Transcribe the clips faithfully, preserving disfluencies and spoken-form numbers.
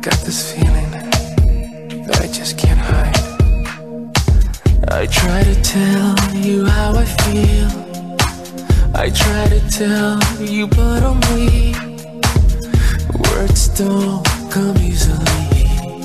got this feeling that I just can't hide. I try to tell you how I feel, I try to tell you but I'm weak. Words don't come easily.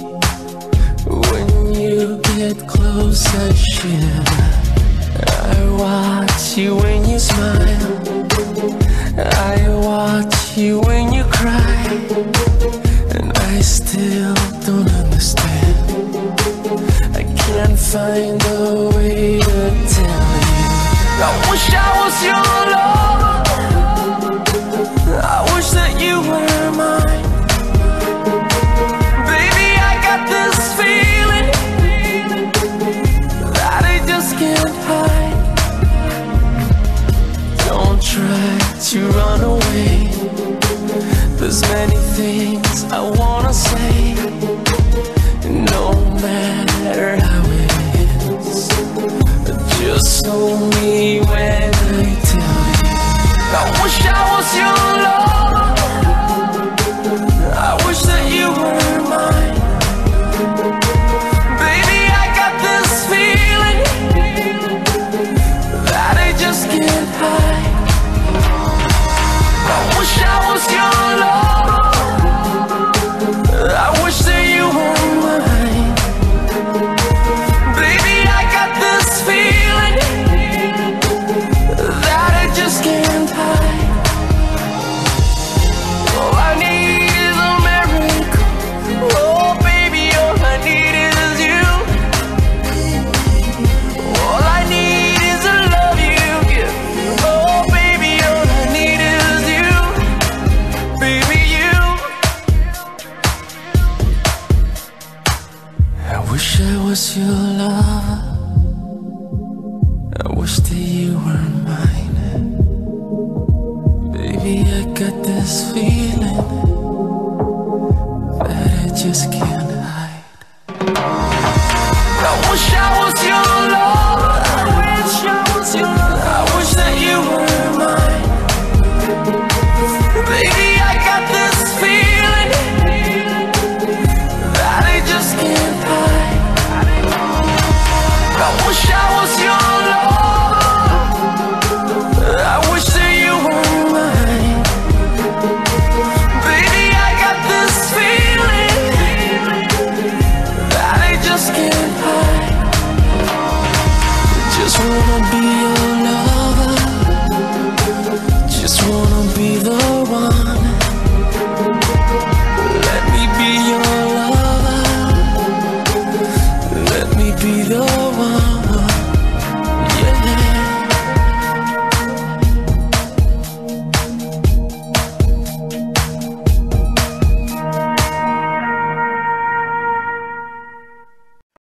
When you get close I shiver. I watch you when you smile, I watch you when you cry, and I still don't understand. I can't find a way to tell you. I wish I was your lover, I wish that you were mine. Baby, I got this feeling that I just can't hide. Don't try to run away, there's many things I wanna say, no matter how it is. Just know me when I tell you. I wish I was your lover, I wish that you were mine. Baby, I got this feeling that I just can't hide. I wish I was your lover, I wish that you were mine. Baby, I got this feeling that I just can't hide. All I need is a miracle. Oh baby, all I need is you. All I need is the love you give. Oh baby, all I need is you. Baby, you. I wish I was your love, I wish that you were mine. Baby, I got this feeling that I just can't